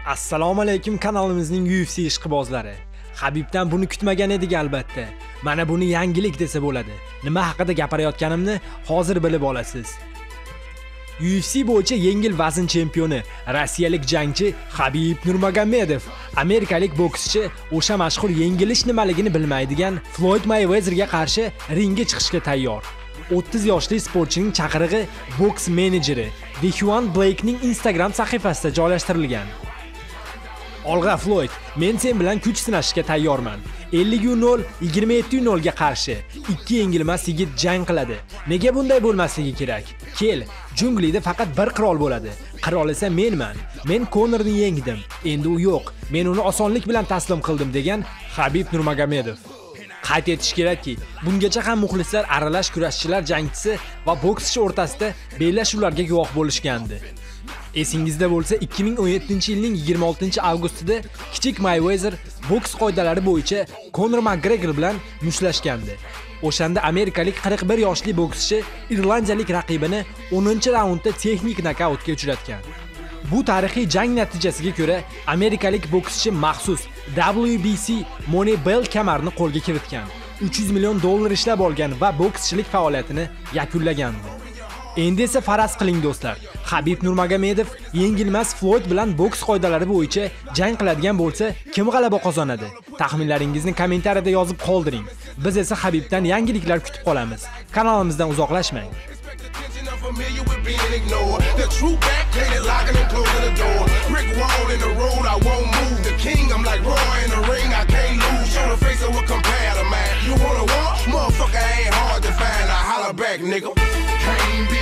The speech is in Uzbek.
Assalomu alaykum kanalimizning UFC ishqibozlari. Habibdan buni kutmagan edik albatta. Mana buni yangilik desa bo'ladi. Nima haqida gapirayotganimni hozir bilib olasiz. UFC bo'yicha yengil vazn chempioni, rossiyalik jangchi Habib Nurmagomedov, amerikalik bokschi o'sha mashhur yengilish nimaligini bilmaydigan Floyd Mayvezerga qarshi ringga chiqishga tayyor. 30 yoshli sportchining chaqirig'i boks menejeri Dejuan Blakening Instagram sahifasida joylashtirilgan. Olg'a Floyd, men sen bilan kuch sinashishga tayyorman. 50-0, 27-0 ga qarshi ikki yengilmas yigit jang qiladi. Nega bunday bo'lmasligi kerak? Kel, junglida faqat bir qirol bo'ladi. Qirol esa menman. Men Conorni yengdim. Endi u yo'q. Men uni osonlik bilan taslim qildim degan Habib Nurmagomedov. Qayd etish kerakki, bungacha ham muxlislar aralash kurashchilar jangchisi va bokschi o'rtasida bellashuvlarga guvoh bo'lishgandi. Esingizda bo'lsa 2017-yilning 26-avgustida kichik Maywezer boks qoidalari bo'yicha Conor McGregor bilan mushtlashgandi. O'shanda amerikalik 41 yoshli bokschi irlandiyalik raqibini 10-raundda texnik nokautga uchratgan. Bu tarixiy jang natijasiga ko'ra amerikalik bokschi maxsus WBC Money Belt kamarni qo'lga kiritgan. $300 million ishlab olgan va bokschilik faoliyatini yakunlagandi. Endi esa faraz qiling do'stlar. Habib Nurmagomedov yengilmas Floyd bilan boks qoidalari bo'yicha jang qiladigan bo'lsa, kim g'alaba qozonadi? Taxminlaringizni kommentariyada yozib qoldiring. Biz esa Habibdan yangiliklar kutib qolamiz. Kanalimizdan uzoqlashmang. Familiar with being ignored. The true back, gated, locking and closing the door. Brick wall in the road, I won't move. The king, I'm like Roy in the ring, I can't lose. Show the face of what compare to man. You wanna walk? Motherfucker ain't hard to find. I holler back, nigga. Can't be